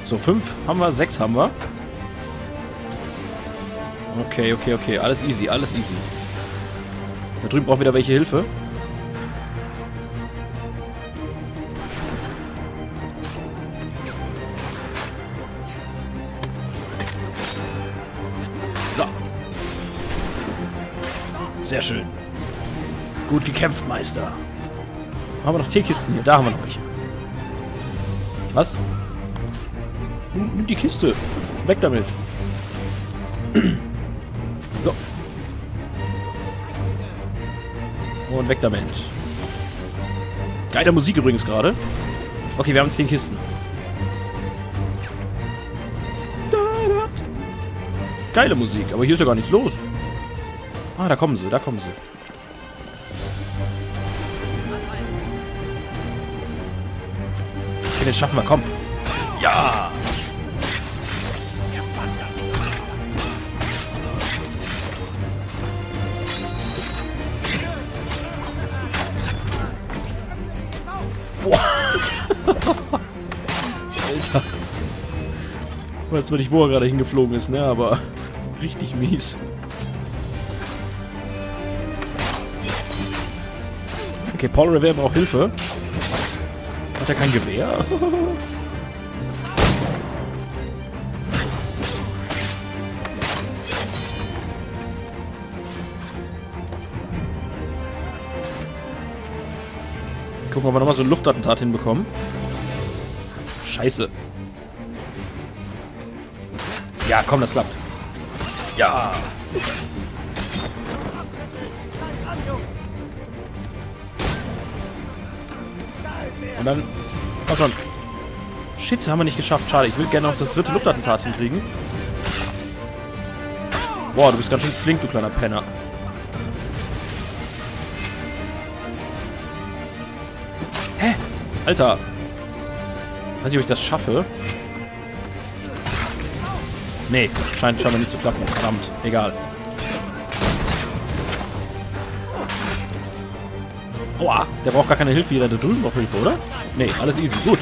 So, 5 haben wir, 6 haben wir. Okay, okay, okay. Alles easy, alles easy. Da drüben braucht wieder welche Hilfe. So. Sehr schön. Gut gekämpft, Meister. Haben wir noch Teekisten hier? Da haben wir noch welche. Was? Nimm die Kiste. Weg damit. So. Und weg damit. Geile Musik übrigens gerade. Okay, wir haben 10 Kisten. Geile Musik, aber hier ist ja gar nichts los. Ah, da kommen sie, da kommen sie. Okay, den schaffen wir, komm. Ja! Boah. Alter. Ich weiß zwar nicht, wo er gerade hingeflogen ist, ne, aber richtig mies. Okay, Paul Revere braucht Hilfe. Hat er kein Gewehr? Gucken, ob wir nochmal so ein Luftattentat hinbekommen. Scheiße. Ja, komm, das klappt. Ja. Und dann... Komm schon. Shit, haben wir nicht geschafft. Schade, ich will gerne noch das dritte Luftattentat hinkriegen. Boah, du bist ganz schön flink, du kleiner Penner. Hä? Alter. Weiß nicht, ob ich das schaffe. Nee, scheint scheinbar nicht zu klappen. Verdammt, egal. Aua, der braucht gar keine Hilfe. Jeder da drüben braucht Hilfe, oder? Nee, alles easy. Gut.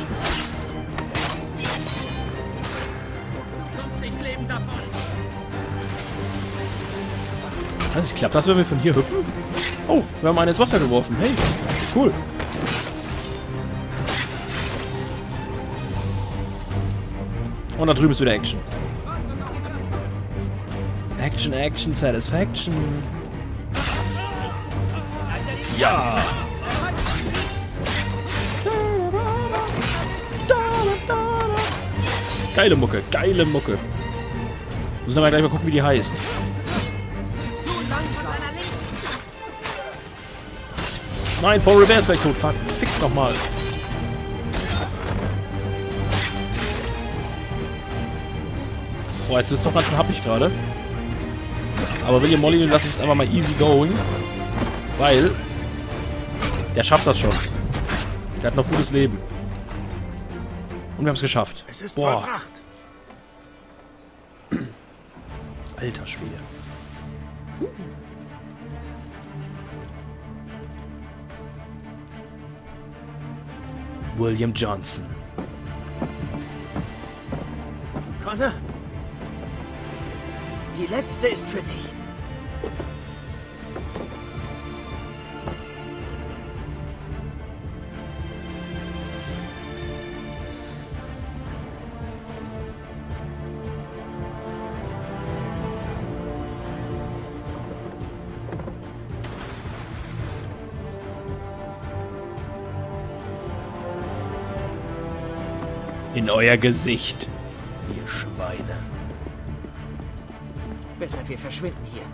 Was, klappt das, wenn wir von hier hüpfen? Oh, wir haben einen ins Wasser geworfen. Hey, cool. Und da drüben ist wieder Action. Action, Action, Satisfaction. Ja! Geile Mucke, geile Mucke. Müssen aber gleich mal gucken, wie die heißt. Nein, Paul Revere ist gleich tot. Fick nochmal. Boah, jetzt ist doch ganz schön happig gerade. Aber William Molly, den lasse ich jetzt einfach mal easy going. Weil der schafft das schon. Der hat noch gutes Leben. Und wir haben es geschafft. Es ist boah. vollbracht. Alter Schwede. William Johnson. Connor, die letzte ist für dich. In euer Gesicht, ihr Schweine. Besser, wir verschwinden hier.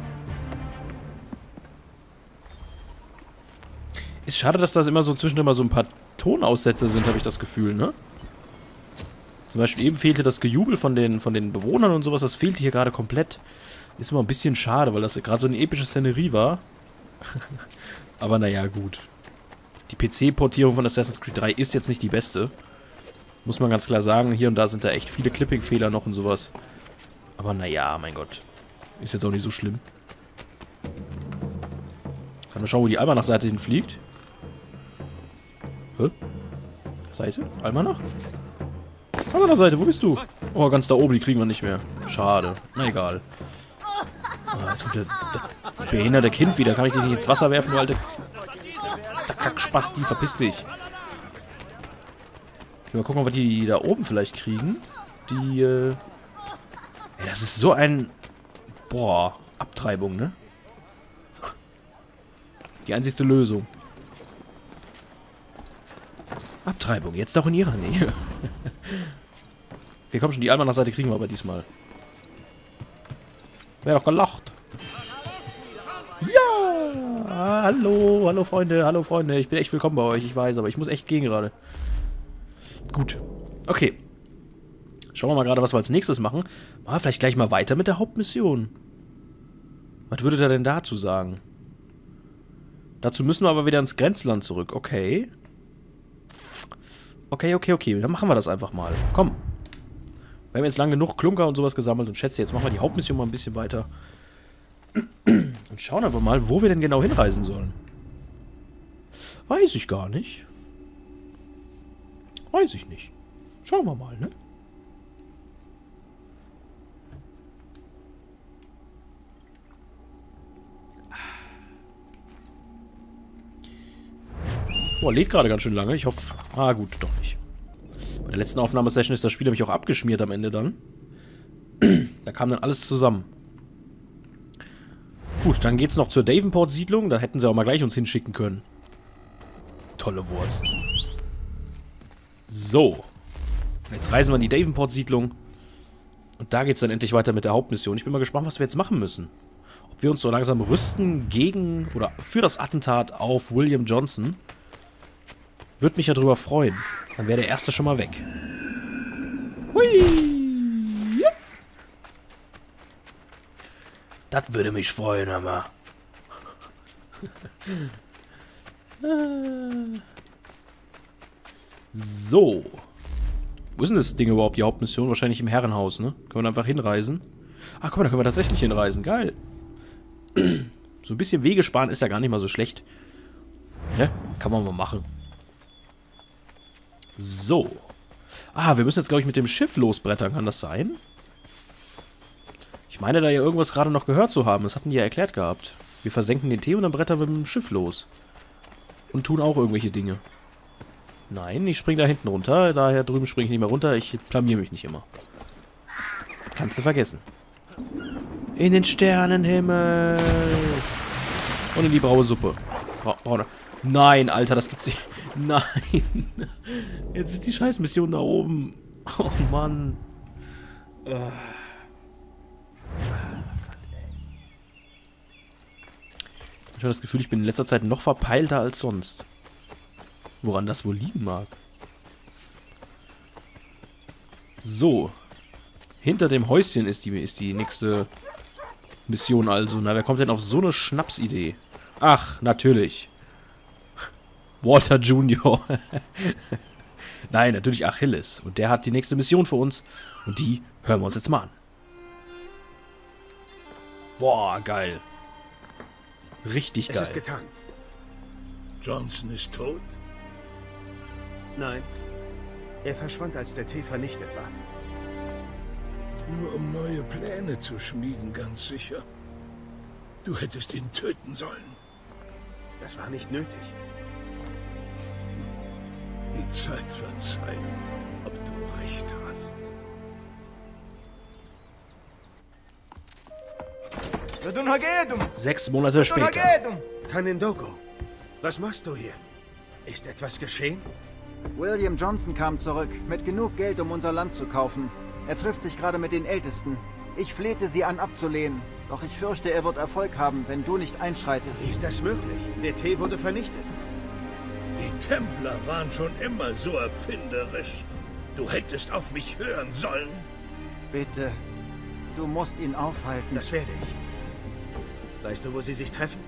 Ist schade, dass das immer so zwischendurch mal so ein paar Tonaussätze sind, habe ich das Gefühl, ne? Zum Beispiel eben fehlte das Gejubel von den Bewohnern und sowas, das fehlte hier gerade komplett. Ist immer ein bisschen schade, weil das gerade so eine epische Szenerie war. Aber naja, gut. Die PC-Portierung von Assassin's Creed 3 ist jetzt nicht die beste. Muss man ganz klar sagen, hier und da sind da echt viele Clipping-Fehler noch und sowas. Aber naja, mein Gott. Ist jetzt auch nicht so schlimm. Kann man schauen, wo die Almanach-Seite hinfliegt. Hä? Seite? Almanach? Andere Seite, wo bist du? Oh, ganz da oben, die kriegen wir nicht mehr. Schade. Na egal. Oh, jetzt kommt der behinderte Kind wieder. Kann ich dich nicht ins Wasser werfen, du alte Kackspasti? Verpiss dich. Okay, mal gucken, ob wir die da oben vielleicht kriegen. Die, ey, das ist so ein... Boah, Abtreibung, ne? Die einzigste Lösung. Abtreibung, jetzt auch in ihrer Nähe. Okay, komm schon, die Almanach-Seite kriegen wir aber diesmal. Wäre doch gelacht. Ja! Hallo Freunde. Ich bin echt willkommen bei euch, ich weiß, aber ich muss echt gehen gerade. Gut. Okay. Schauen wir mal gerade, was wir als nächstes machen. Machen wir vielleicht gleich mal weiter mit der Hauptmission. Was würde der denn dazu sagen? Dazu müssen wir aber wieder ins Grenzland zurück. Okay. Okay. Dann machen wir das einfach mal. Komm. Wir haben jetzt lange genug Klunker und sowas gesammelt und schätze, jetzt machen wir die Hauptmission mal ein bisschen weiter. Und schauen aber mal, wo wir denn genau hinreisen sollen. Weiß ich gar nicht. Weiß ich nicht. Schauen wir mal, ne? Boah, lädt gerade ganz schön lange. Ich hoffe... Ah, gut, doch nicht. Bei der letzten Aufnahmesession ist das Spiel nämlich auch abgeschmiert am Ende dann. Da kam dann alles zusammen. Gut, dann geht's noch zur Davenport-Siedlung. Da hätten sie auch mal gleich uns hinschicken können. Tolle Wurst. So. Jetzt reisen wir in die Davenport-Siedlung. Und da geht's dann endlich weiter mit der Hauptmission. Ich bin mal gespannt, was wir jetzt machen müssen. Ob wir uns so langsam rüsten gegen oder für das Attentat auf William Johnson. Würde mich ja drüber freuen. Dann wäre der erste schon mal weg. Hui! Ja. Das würde mich freuen, aber. So. Wo ist denn das Ding überhaupt, die Hauptmission? Wahrscheinlich im Herrenhaus, ne? Können wir einfach hinreisen? Ach, guck mal, da können wir tatsächlich hinreisen. Geil. So ein bisschen Wege sparen ist ja gar nicht mal so schlecht. Ne? Kann man mal machen. So. Ah, wir müssen jetzt, glaube ich, mit dem Schiff losbrettern. Kann das sein? Ich meine, da ja irgendwas gerade noch gehört zu haben. Das hatten die ja erklärt gehabt. Wir versenken den Tee und dann brettern wir mit dem Schiff los. Und tun auch irgendwelche Dinge. Nein, ich springe da hinten runter. Daher drüben springe ich nicht mehr runter. Ich blamier mich nicht immer. Kannst du vergessen. In den Sternenhimmel. Und in die braune Suppe. Braune. Nein, Alter, das gibt's nicht. Nein. Jetzt ist die Scheißmission da oben. Oh, Mann. Ich habe das Gefühl, ich bin in letzter Zeit noch verpeilter als sonst. Woran das wohl liegen mag. So. Hinter dem Häuschen ist die nächste Mission also. Na, wer kommt denn auf so eine Schnapsidee? Ach, natürlich. Walter Jr. Nein, natürlich Achilles. Und der hat die nächste Mission für uns. Und die hören wir uns jetzt mal an. Boah, geil. Richtig geil. Es ist getan. Johnson ist tot? Nein. Er verschwand, als der Tee vernichtet war. Nur um neue Pläne zu schmieden, ganz sicher. Du hättest ihn töten sollen. Das war nicht nötig. Die Zeit wird zeigen, ob du recht hast. 6 Monate später. Kanendogo, was machst du hier? Ist etwas geschehen? William Johnson kam zurück, mit genug Geld, um unser Land zu kaufen. Er trifft sich gerade mit den Ältesten. Ich flehte sie an, abzulehnen. Doch ich fürchte, er wird Erfolg haben, wenn du nicht einschreitest. Ist das möglich? Der Tee wurde vernichtet. Die Templer waren schon immer so erfinderisch. Du hättest auf mich hören sollen. Bitte, du musst ihn aufhalten. Das werde ich. Weißt du, wo sie sich treffen?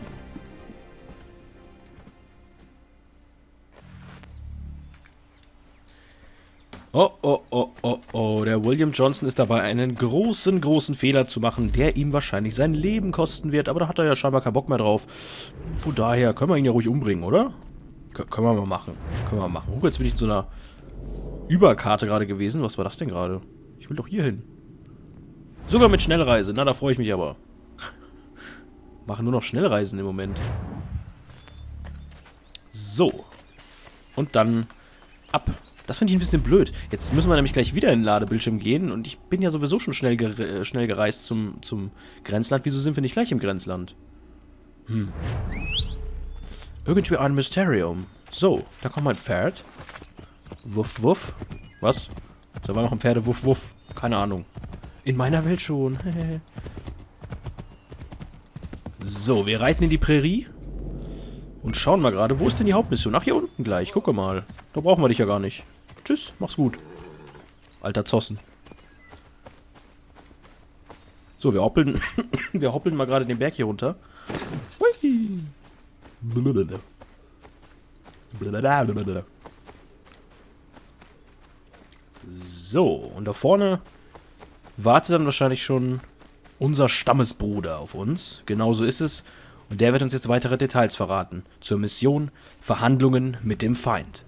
Oh. Der William Johnson ist dabei, einen großen Fehler zu machen, der ihm wahrscheinlich sein Leben kosten wird. Aber da hat er ja scheinbar keinen Bock mehr drauf. Von daher können wir ihn ja ruhig umbringen, oder? Können wir mal machen. Jetzt bin ich in so einer Überkarte gerade gewesen. Was war das denn gerade? Ich will doch hier hin. Sogar mit Schnellreise. Na, da freue ich mich aber. Machen nur noch Schnellreisen im Moment. So. Und dann ab. Das finde ich ein bisschen blöd. Jetzt müssen wir nämlich gleich wieder in den Ladebildschirm gehen. Und ich bin ja sowieso schon schnell gereist zum Grenzland. Wieso sind wir nicht gleich im Grenzland? Irgendwie ein Mysterium. So, da kommt mein Pferd. Wuff, wuff. Was? Da war noch ein Pferde, wuff, wuff. Keine Ahnung. In meiner Welt schon. So, wir reiten in die Prärie. Und schauen mal gerade, wo ist denn die Hauptmission? Ach, hier unten gleich. Gucke mal. Da brauchen wir dich ja gar nicht. Tschüss, mach's gut. Alter Zossen. So, wir hoppeln. Wir hoppeln mal gerade den Berg hier runter. Hui. So, und da vorne wartet dann wahrscheinlich schon unser Stammesbruder auf uns. Genauso ist es. Und der wird uns jetzt weitere Details verraten. Zur Mission Verhandlungen mit dem Feind.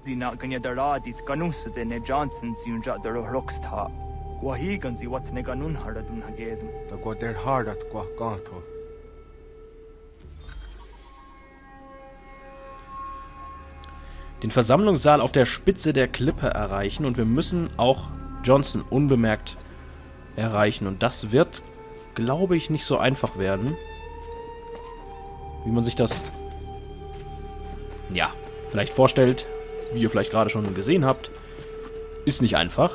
Den Versammlungssaal auf der Spitze der Klippe erreichen und wir müssen auch Johnson unbemerkt erreichen. Und das wird, glaube ich, nicht so einfach werden. Wie man sich das, ja, vielleicht vorstellt, wie ihr vielleicht gerade schon gesehen habt. Ist nicht einfach.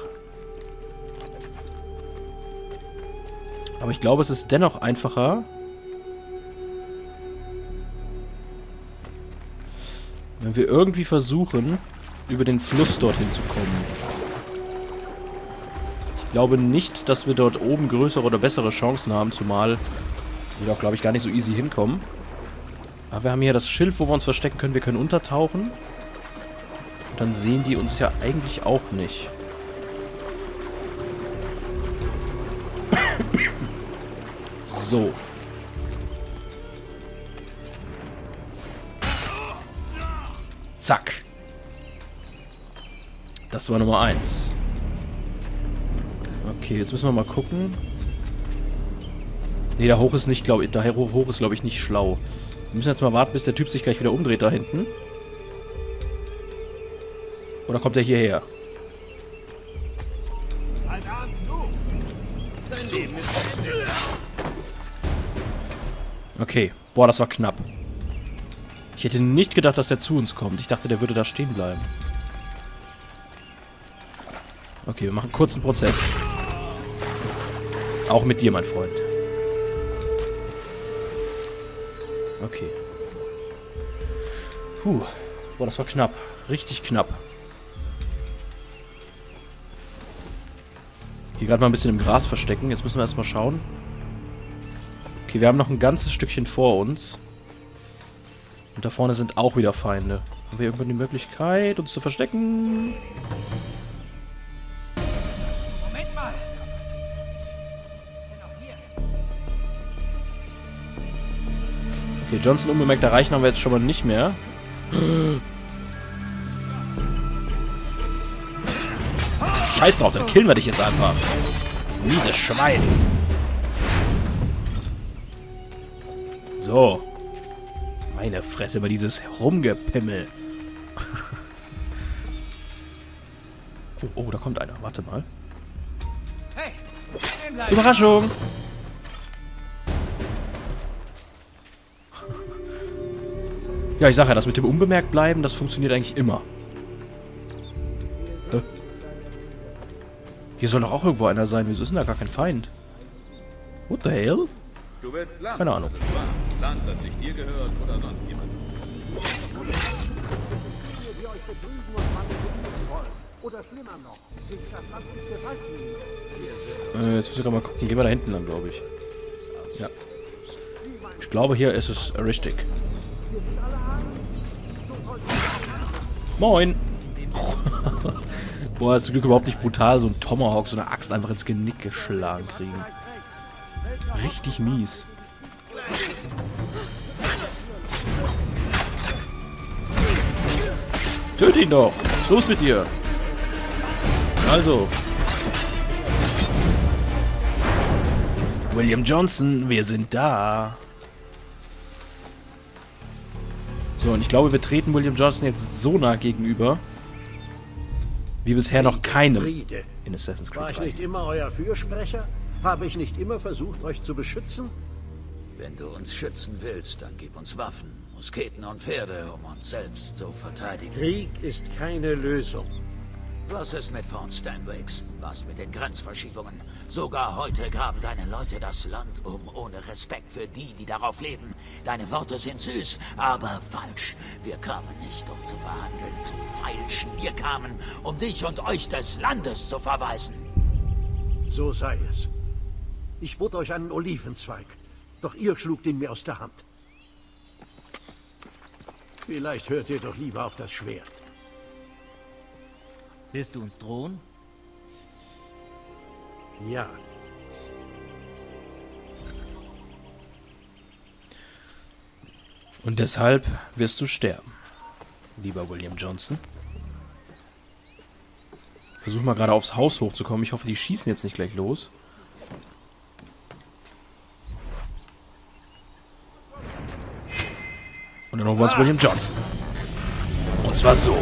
Aber ich glaube, es ist dennoch einfacher, wenn wir irgendwie versuchen, über den Fluss dorthin zu kommen. Ich glaube nicht, dass wir dort oben größere oder bessere Chancen haben, zumal wir doch, glaube ich, gar nicht so easy hinkommen. Aber wir haben hier das Schild, wo wir uns verstecken können. Wir können untertauchen. Und dann sehen die uns ja eigentlich auch nicht. So. Zack. Das war Nummer 1. Okay, jetzt müssen wir mal gucken. Ne, da hoch ist nicht, glaube ich. Da hoch ist, glaube ich, nicht schlau. Wir müssen jetzt mal warten, bis der Typ sich gleich wieder umdreht da hinten. Oder kommt er hierher? Okay. Boah, das war knapp. Ich hätte nicht gedacht, dass der zu uns kommt. Ich dachte, der würde da stehen bleiben. Okay, wir machen einen kurzen Prozess. Auch mit dir, mein Freund. Okay. Puh. Boah, das war knapp. Richtig knapp. Hier gerade mal ein bisschen im Gras verstecken. Jetzt müssen wir erstmal schauen. Okay, wir haben noch ein ganzes Stückchen vor uns. Und da vorne sind auch wieder Feinde. Haben wir irgendwann die Möglichkeit, uns zu verstecken? Moment mal! Okay, Johnson unbemerkt erreichen haben wir jetzt schon mal nicht mehr. Scheiß drauf, dann killen wir dich jetzt einfach. Mieses Schwein. So. Meine Fresse, über dieses Rumgepimmel. Oh, da kommt einer. Warte mal. Hey, Überraschung! Ja, ich sag ja, das mit dem unbemerkt bleiben, das funktioniert eigentlich immer. Hä? Hier soll doch auch irgendwo einer sein. Wieso ist denn da gar kein Feind? What the hell? Keine Ahnung. Land, das nicht dir gehört oder sonst jemand. Jetzt muss ich doch mal gucken. Gehen wir da hinten lang, glaube ich. Ja. Ich glaube, hier ist es richtig. Moin! Boah, zum Glück überhaupt nicht brutal. So ein Tomahawk, so eine Axt einfach ins Genick geschlagen kriegen. Richtig mies. Töte ihn doch! Was ist los mit dir? Also. William Johnson, wir sind da. So, und ich glaube, wir treten William Johnson jetzt so nah gegenüber, wie bisher noch keinem Friede. in Assassin's War Creed ich 3. nicht immer euer Fürsprecher? Habe ich nicht immer versucht, euch zu beschützen? Wenn du uns schützen willst, dann gib uns Waffen, Musketen und Pferde, um uns selbst zu verteidigen. Krieg ist keine Lösung. Was ist mit Fort Stanwix? Was mit den Grenzverschiebungen? Sogar heute graben deine Leute das Land ohne Respekt für die, die darauf leben. Deine Worte sind süß, aber falsch. Wir kamen nicht, um zu verhandeln, zu feilschen. Wir kamen, um dich und euch des Landes zu verweisen. So sei es. Ich bot euch einen Olivenzweig, doch ihr schlugt ihn mir aus der Hand. Vielleicht hört ihr doch lieber auf das Schwert. Willst du uns drohen? Ja. Und deshalb wirst du sterben, lieber William Johnson. Versuch mal gerade aufs Haus hochzukommen. Ich hoffe, die schießen jetzt nicht gleich los. Und dann holen wir uns William Johnson. Und zwar so.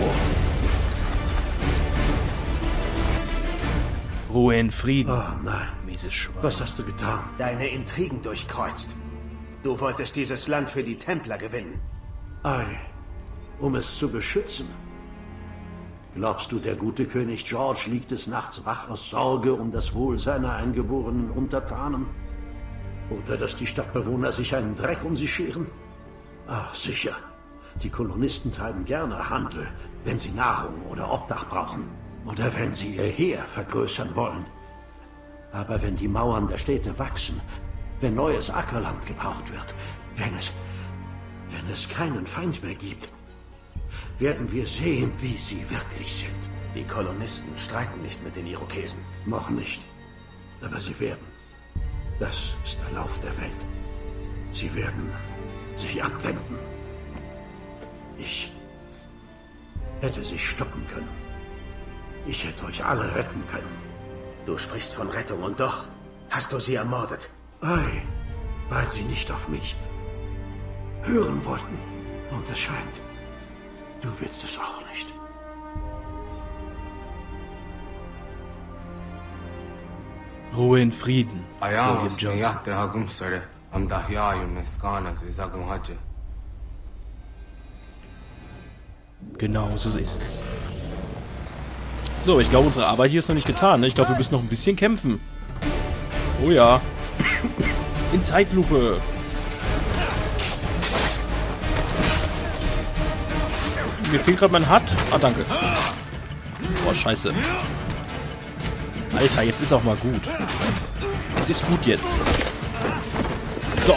Ruhe in Frieden. Oh nein. Mieses Schwein. Was hast du getan? Deine Intrigen durchkreuzt. Du wolltest dieses Land für die Templer gewinnen. Ei, um es zu beschützen. Glaubst du, der gute König George liegt des Nachts wach aus Sorge um das Wohl seiner eingeborenen Untertanen? Oder dass die Stadtbewohner sich einen Dreck um sie scheren? Ah, sicher. Die Kolonisten treiben gerne Handel, wenn sie Nahrung oder Obdach brauchen. Oder wenn sie ihr Heer vergrößern wollen. Aber wenn die Mauern der Städte wachsen, wenn neues Ackerland gebraucht wird, wenn es keinen Feind mehr gibt, werden wir sehen, wie sie wirklich sind. Die Kolonisten streiten nicht mit den Irokesen. Noch nicht. Aber sie werden. Das ist der Lauf der Welt. Sie werden sich abwenden. Ich hätte sie stoppen können. Ich hätte euch alle retten können. Du sprichst von Rettung und doch hast du sie ermordet. Ei, weil sie nicht auf mich hören wollten. Und es scheint, du willst es auch nicht. Ruhe in Frieden, William Johnson. Genau, so ist es. So, ich glaube, unsere Arbeit hier ist noch nicht getan. Ne? Ich glaube, wir müssen noch ein bisschen kämpfen. Oh ja. In Zeitlupe. Mir fehlt gerade mein Hut. Ah, danke. Boah, scheiße. Alter, jetzt ist auch mal gut. Es ist gut jetzt. So.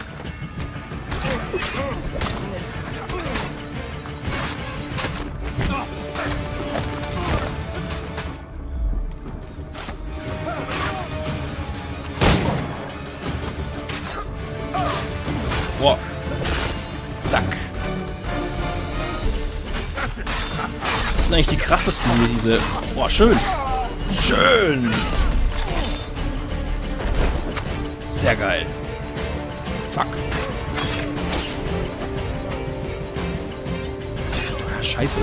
Boah. Zack. Das sind eigentlich die krassesten hier, diese... Boah, schön. Schön. Sehr geil. Fuck. Ah, scheiße.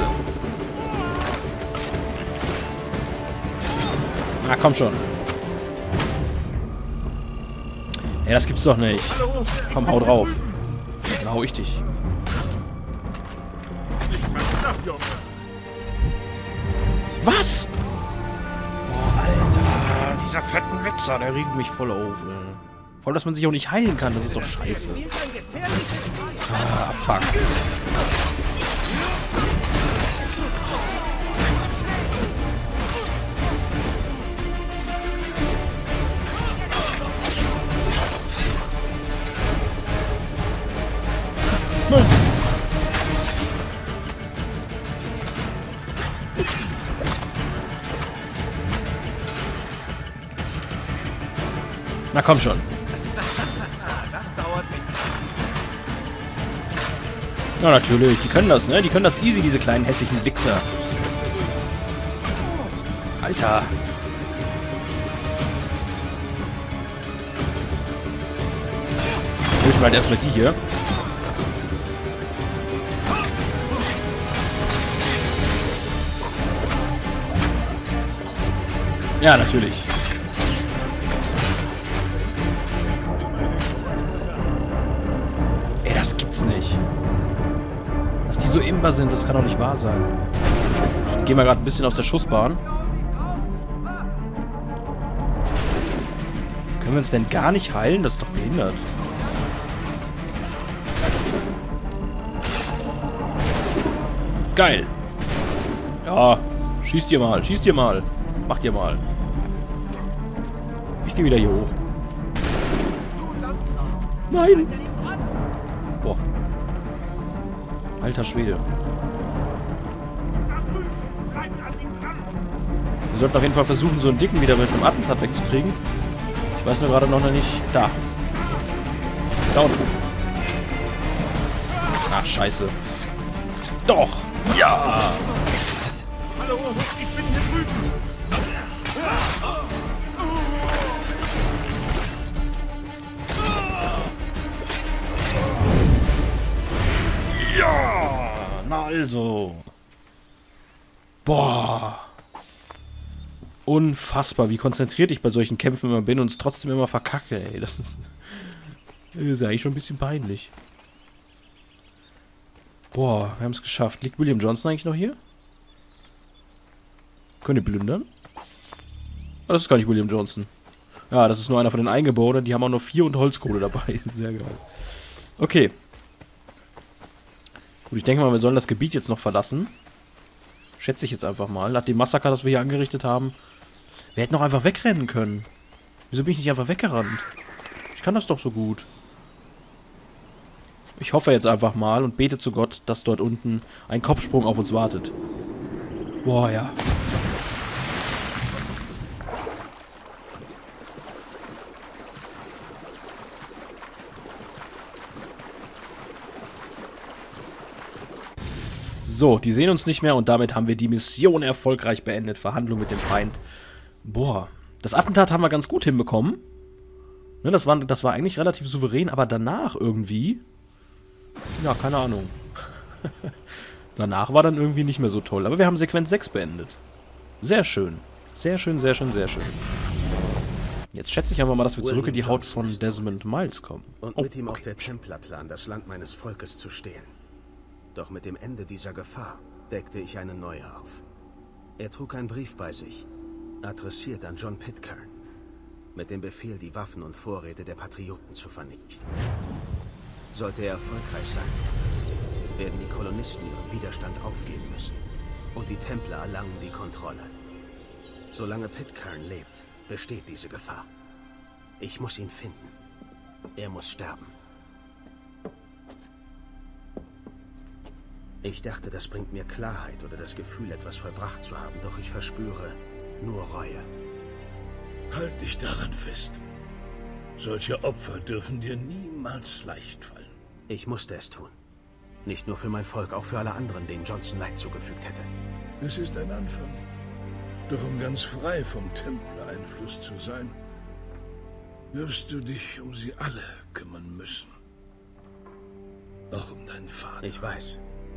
Na, komm schon. Ja, das gibt's doch nicht. Komm, hau drauf. Dann hau ich dich. Was? Boah, Alter. Dieser fetten Wichser, der regt mich voll auf, ey. Vor allem, dass man sich auch nicht heilen kann, das ist doch scheiße. Ah, fuck. Na komm schon. Ja, natürlich. Die können das, ne? Die können das easy, diese kleinen hässlichen Wichser. Alter. Hol ich mal erstmal die hier. Ja, natürlich. Ey, das gibt's nicht. Dass die so imbar sind, das kann doch nicht wahr sein. Ich gehe mal gerade ein bisschen aus der Schussbahn. Können wir uns denn gar nicht heilen? Das ist doch behindert. Geil. Ja, schießt ihr mal, schießt ihr mal. Macht ihr mal. Ich gehe wieder hier hoch. Nein. Boah. Alter Schwede. Wir sollten auf jeden Fall versuchen, so einen Dicken wieder mit einem Attentat wegzukriegen. Ich weiß nur gerade noch nicht. Da. Da unten. Ach, scheiße. Doch. Ja. Hallo, ich bin hier drüben. Ja. Na also. Boah. Unfassbar, wie konzentriert ich bei solchen Kämpfen immer bin und es trotzdem immer verkacke, ey. Das ist ja eigentlich schon ein bisschen peinlich. Boah, wir haben es geschafft. Liegt William Johnson eigentlich noch hier? Können die plündern? Oh, das ist gar nicht William Johnson. Ja, das ist nur einer von den Eingeborenen. Die haben auch noch 4 und Holzkohle dabei. Sehr geil. Okay. Gut, ich denke mal, wir sollen das Gebiet jetzt noch verlassen. Schätze ich jetzt einfach mal. Nach dem Massaker, das wir hier angerichtet haben. Wir hätten noch einfach wegrennen können. Wieso bin ich nicht einfach weggerannt? Ich kann das doch so gut. Ich hoffe jetzt einfach mal und bete zu Gott, dass dort unten ein Kopfsprung auf uns wartet. Boah, ja. So, die sehen uns nicht mehr und damit haben wir die Mission erfolgreich beendet. Verhandlung mit dem Feind. Boah, das Attentat haben wir ganz gut hinbekommen. Ne, das war eigentlich relativ souverän, aber danach irgendwie... Ja, keine Ahnung. Danach war dann irgendwie nicht mehr so toll. Aber wir haben Sequenz 6 beendet. Sehr schön. Sehr schön, sehr schön, sehr schön. Jetzt schätze ich einfach mal, dass wir zurück in die Haut von Desmond Miles kommen. Und mit ihm auch der Templerplan, das Land meines Volkes zu stehlen. Doch mit dem Ende dieser Gefahr deckte ich eine neue auf. Er trug einen Brief bei sich, adressiert an John Pitcairn, mit dem Befehl, die Waffen und Vorräte der Patrioten zu vernichten. Sollte er erfolgreich sein, werden die Kolonisten ihren Widerstand aufgeben müssen und die Templer erlangen die Kontrolle. Solange Pitcairn lebt, besteht diese Gefahr. Ich muss ihn finden. Er muss sterben. Ich dachte, das bringt mir Klarheit oder das Gefühl, etwas vollbracht zu haben, doch ich verspüre nur Reue. Halt dich daran fest. Solche Opfer dürfen dir niemals leicht fallen. Ich musste es tun. Nicht nur für mein Volk, auch für alle anderen, denen Johnson Leid zugefügt hätte. Es ist ein Anfang. Doch um ganz frei vom Templer-Einfluss zu sein, wirst du dich um sie alle kümmern müssen. Auch um deinen Vater. Ich weiß.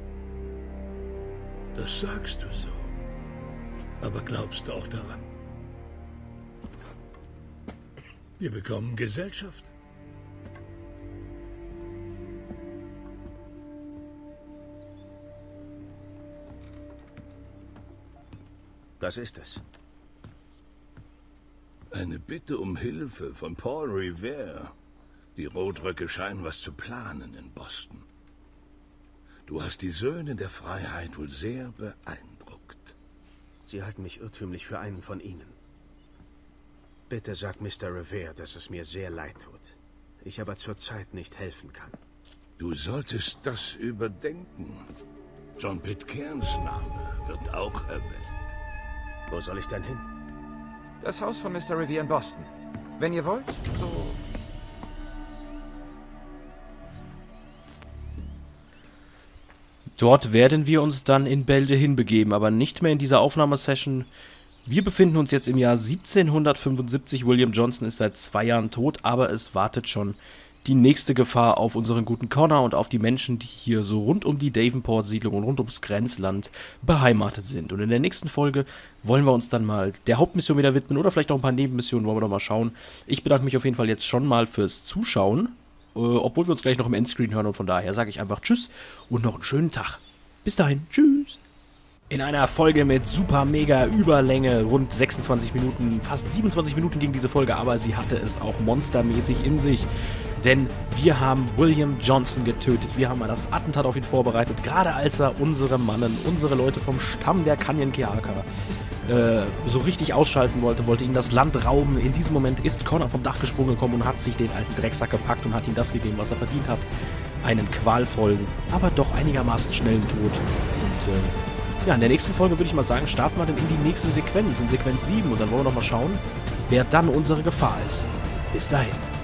Das sagst du so. Aber glaubst du auch daran? Wir bekommen Gesellschaft. Was ist es? Eine Bitte um Hilfe von Paul Revere. Die Rotröcke scheinen was zu planen in Boston. Du hast die Söhne der Freiheit wohl sehr beeindruckt. Sie halten mich irrtümlich für einen von ihnen. Bitte sag Mr. Revere, dass es mir sehr leid tut. Ich aber zurzeit nicht helfen kann. Du solltest das überdenken. John Pitcairns Name wird auch erwähnt. Wo soll ich denn hin? Das Haus von Mr. Revere in Boston. Wenn ihr wollt, so... Dort werden wir uns dann in Bälde hinbegeben, aber nicht mehr in dieser Aufnahmesession, Wir befinden uns jetzt im Jahr 1775. William Johnson ist seit 2 Jahren tot, aber es wartet schon die nächste Gefahr auf unseren guten Connor und auf die Menschen, die hier so rund um die Davenport-Siedlung und rund ums Grenzland beheimatet sind. Und in der nächsten Folge wollen wir uns dann mal der Hauptmission wieder widmen oder vielleicht auch ein paar Nebenmissionen, wollen wir doch mal schauen. Ich bedanke mich auf jeden Fall jetzt schon mal fürs Zuschauen, obwohl wir uns gleich noch im Endscreen hören, und von daher sage ich einfach Tschüss und noch einen schönen Tag. Bis dahin, tschüss. In einer Folge mit super mega Überlänge, rund 26 Minuten, fast 27 Minuten ging diese Folge, aber sie hatte es auch monstermäßig in sich, denn wir haben William Johnson getötet, wir haben das Attentat auf ihn vorbereitet, gerade als er unsere Mannen, unsere Leute vom Stamm der Kanyen'kehá:ka so richtig ausschalten wollte ihnen das Land rauben. In diesem Moment ist Connor vom Dach gesprungen gekommen und hat sich den alten Drecksack gepackt und hat ihm das gegeben, was er verdient hat. Einen qualvollen, aber doch einigermaßen schnellen Tod. Und ja, in der nächsten Folge würde ich mal sagen, starten wir dann in die nächste Sequenz, in Sequenz 7. Und dann wollen wir noch mal schauen, wer dann unsere Gefahr ist. Bis dahin.